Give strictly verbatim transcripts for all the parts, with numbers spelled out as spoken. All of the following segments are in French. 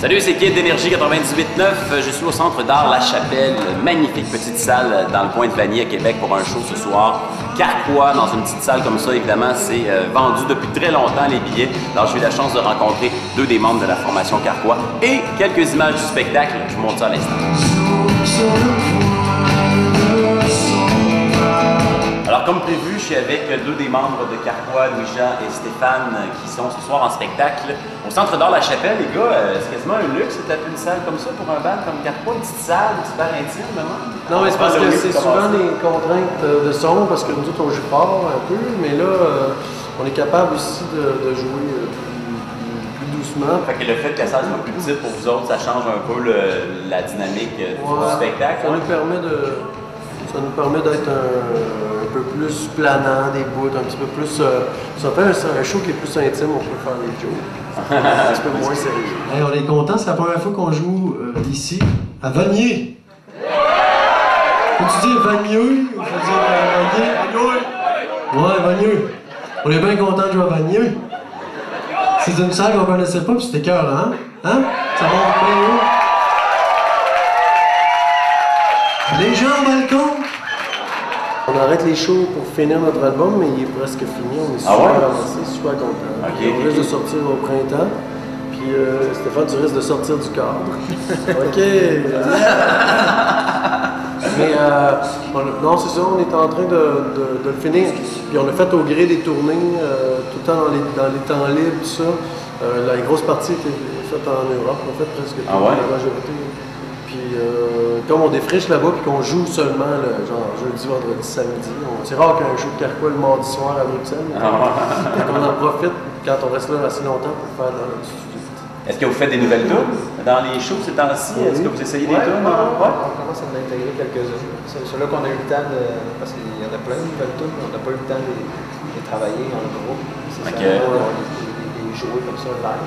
Salut, c'est Kid d'Énergie quatre-vingt-dix-huit neuf. Je suis au Centre d'art La Chapelle, magnifique petite salle dans le coin de Vanier à Québec pour un show ce soir. Carquois, dans une petite salle comme ça, évidemment, c'est euh, vendu depuis très longtemps les billets. Alors j'ai eu la chance de rencontrer deux des membres de la formation Carquois et quelques images du spectacle. Je vous montre ça à l'instant. Alors, comme prévu, je suis avec deux des membres de Carquois, Louis-Jean et Stéphane, qui sont ce soir en spectacle au Centre d'art La Chapelle. Les gars, euh, c'est quasiment un luxe de taper une salle comme ça pour un band comme Carquois, une petite salle, super intime, vraiment. Non, mais c'est parce que c'est souvent des contraintes de son, parce que nous autres, on joue fort un peu, mais là, euh, on est capable aussi de, de jouer euh, plus, plus doucement. Fait que le fait que la salle soit plus petite pour vous autres, ça change un peu le, la dynamique du, ouais, du spectacle. Ça nous permet de... Ça nous permet d'être un, un peu plus planant, des bouts, un petit peu plus... Euh, ça fait un, un show qui est plus intime, on peut faire les jokes. Un petit peu moins sérieux. Hey, on est content, c'est la première fois qu'on joue euh, ici, à Vanier. Faut-tu dire Vanier ou faut dire euh, Vanier? Ouais, Vanier. On est bien content de jouer à Vanier. C'est une salle qu'on connaissait pas, puis c'était cœur, hein? Hein? Ça va bien haut? Les gens au balcon! On arrête les shows pour finir notre album, mais il est presque fini. On est super ah ouais? avancé, super content. Okay, on okay, risque okay. de sortir au printemps. Puis euh, Stéphane, tu risques de sortir du cadre. OK! Mais euh, on, non, c'est ça, on est en train de, de, de le finir. Puis on a fait au gré des tournées, euh, tout le temps dans les, dans les temps libres, tout ça. Euh, la grosse partie était faite en Europe, on a fait presque ah ouais? la majorité. Puis euh, comme on défriche là-bas puis qu'on joue seulement le, genre jeudi, vendredi, samedi, c'est rare qu'il y ait un show de Carquois le mardi soir à Bruxelles. Ah. On en profite quand on reste là assez longtemps pour faire dans le studio. Est-ce que vous faites des nouvelles tunes dans les shows ces temps-ci? Oui. Est-ce que vous essayez ouais, des tunes? Ouais, ouais. On commence à en intégrer quelques-unes. C'est là qu'on a eu le temps de... Parce qu'il y en a plein de nouvelles tunes, on n'a pas eu le temps de les travailler en groupe. C'est okay. ça, on les jouer comme ça live.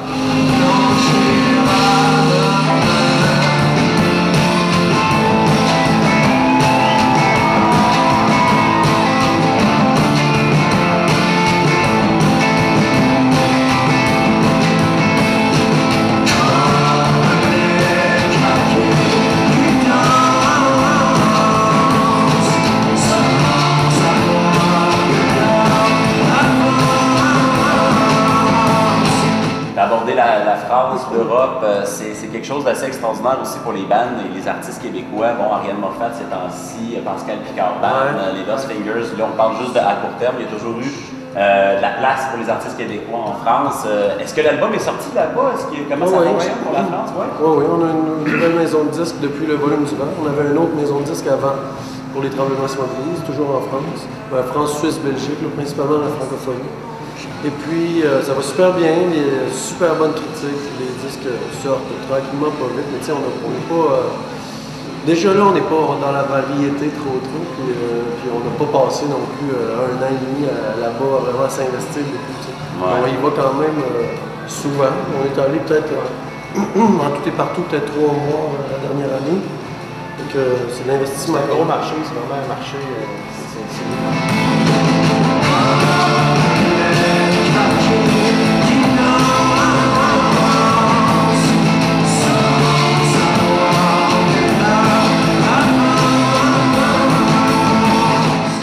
Aborder la, la France, l'Europe, euh, c'est quelque chose d'assez extraordinaire aussi pour les bandes et les artistes québécois. Bon, Ariane Moffat ces temps-ci, Pascal Picard Band, ouais. les Lost Fingers, là on parle juste de à court terme, il y a toujours eu euh, de la place pour les artistes québécois en France. Euh, Est-ce que l'album est sorti là-bas? Est-ce que, comment oh, ça oui, fonctionne oui. pour la France? Oui, oui, oui, on a une nouvelle maison de disques depuis le volume du vent. On avait une autre maison de disques avant pour les tremblements de l'église, toujours en France. Ben, France, Suisse, Belgique, là, principalement la francophonie. Et puis, euh, ça va super bien, les super bonnes critiques, les disques sortent tranquillement, pas vite, mais tu sais, on n'est pas... Euh, déjà là, on n'est pas dans la variété trop trop, puis, euh, puis on n'a pas passé non plus euh, un an et demi là-bas à vraiment s'investir beaucoup, tu sais. Ouais. On y va quand même euh, souvent. On est allé peut-être euh, en tout et partout, peut-être trois mois euh, la dernière année. Donc, euh, c'est l'investissement. C'est un gros marché, c'est vraiment un marché... Euh, c'est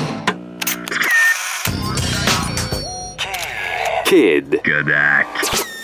Kid Kodak.